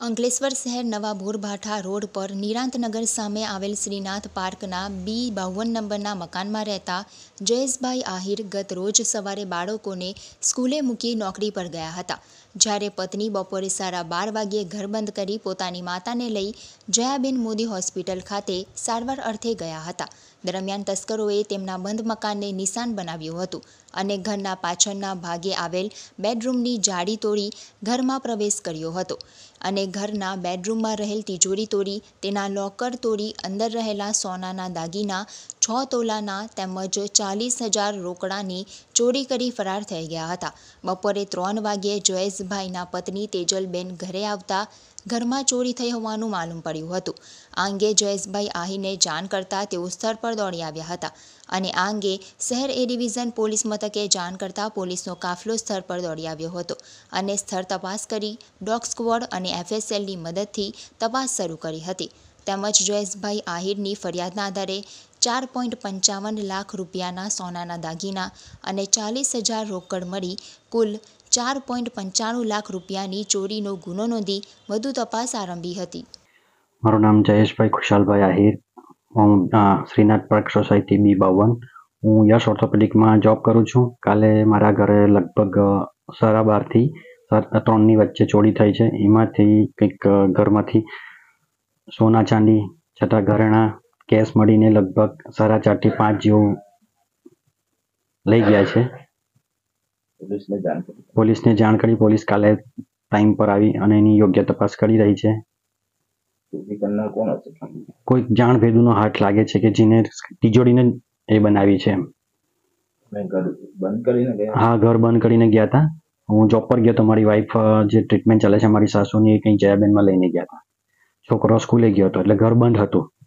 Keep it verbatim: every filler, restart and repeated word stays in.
અંકલેશ્વર શહેર નવા બોરભાઠા રોડ પર નિરાંતનગર સામે આવેલ શ્રીનાથ પાર્કના બી બાવન નંબરના મકાનમાં રહેતા જયેશભાઈ આહિર ગત રોજ સવારે બાળકોને સ્કૂલે મૂકી નોકરી પર ગયા હતા. જ્યારે પત્ની બપોરે સાડા બાર વાગ્યે ઘર બંધ કરી પોતાની માતાને લઈ જયાબેન મોદી હોસ્પિટલ ખાતે સારવાર અર્થે ગયા હતા. દરમિયાન તસ્કરોએ તેમના બંધ મકાનને નિશાન બનાવ્યું હતું અને ઘરના પાછળના ભાગે આવેલ બેડરૂમની જાળી તોડી ઘરમાં પ્રવેશ કર્યો હતો અને ઘરના બેડરૂમમાં રહેલ તિજોરી તોડી તેના લોકર તોડી અંદર રહેલા સોનાના દાગીના છ તોલાના તેમજ ચાલીસ હજાર રોકડાની ચોરી કરી ફરાર થઈ ગયા હતા. બપોરે ત્રણ વાગ્યે જયેશભાઈના પત્ની તેજલબેન ઘરે આવતા ઘરમાં ચોરી થઈ હોવાનું માલુમ પડ્યું હતું. આ અંગે જયેશભાઈ આહિરને જાણ કરતાં તેઓ સ્થળ પર દોડી આવ્યા હતા અને આ અંગે શહેર એ ડિવિઝન પોલીસ મથકે જાણ કરતાં પોલીસનો કાફલો સ્થળ પર દોડી આવ્યો હતો અને સ્થળ તપાસ કરી ડોગ સ્ક્વોડ અને એફએસએલની મદદથી તપાસ શરૂ કરી હતી. તેમજ જયેશભાઈ આહિરની ફરિયાદના આધારે ચાર પોઈન્ટ પંચાવન લાખ રૂપિયાના સોનાના દાગીના અને ચાલીસ હજાર રોકડ મળી કુલ ચાર પોઈન્ટ પંચાણું લાખ રૂપિયાની ચોરીનો ગુનો નોંધી વધુ તપાસ આરંભી હતી. મારું નામ જયેશભાઈ ખુશાલભાઈ આહિર. હું શ્રીનાથ પાર્ક સોસાયટી બી બાવન. હું યશ ઓર્થોપેડિકમાં જોબ કરું છું. કાલે મારા ઘરે લગભગ સાડા બારથી ત્રણની વચ્ચે ચોરી થઈ છે. એમાંથી કંઈક ઘરમાંથી સોના ચાંદી છતાં ઘરેણા કેશ મળીને લગભગ સાડા ચારથી પાંચ જેવું લઈ ગયા છે. પોલીસને જાણ કરી પોલીસને જાણ કરી પોલીસ કાલે ટાઈમ પર આવી અને એની યોગ્ય તપાસ કરી રહી છે. ચોરી કરનાર કોણ હશે? કોઈ જાણ ભેદુનો હાથ લાગે છે કે જેને તિજોરીને એ બનાવી છે. મેં ઘર બંધ કરીને ગયા? હા, ઘર બંધ કરીને ગયા હતા. હું જોબ પર ગયો તો મારી વાઈફ જે ટ્રીટમેન્ટ ચાલે છે મારી સાસુની, કંઈ જયાબેનમાં લઈને ગયા હતા. છોકરો સ્કૂલે ગયો હતો એટલે ઘર બંધ હતું.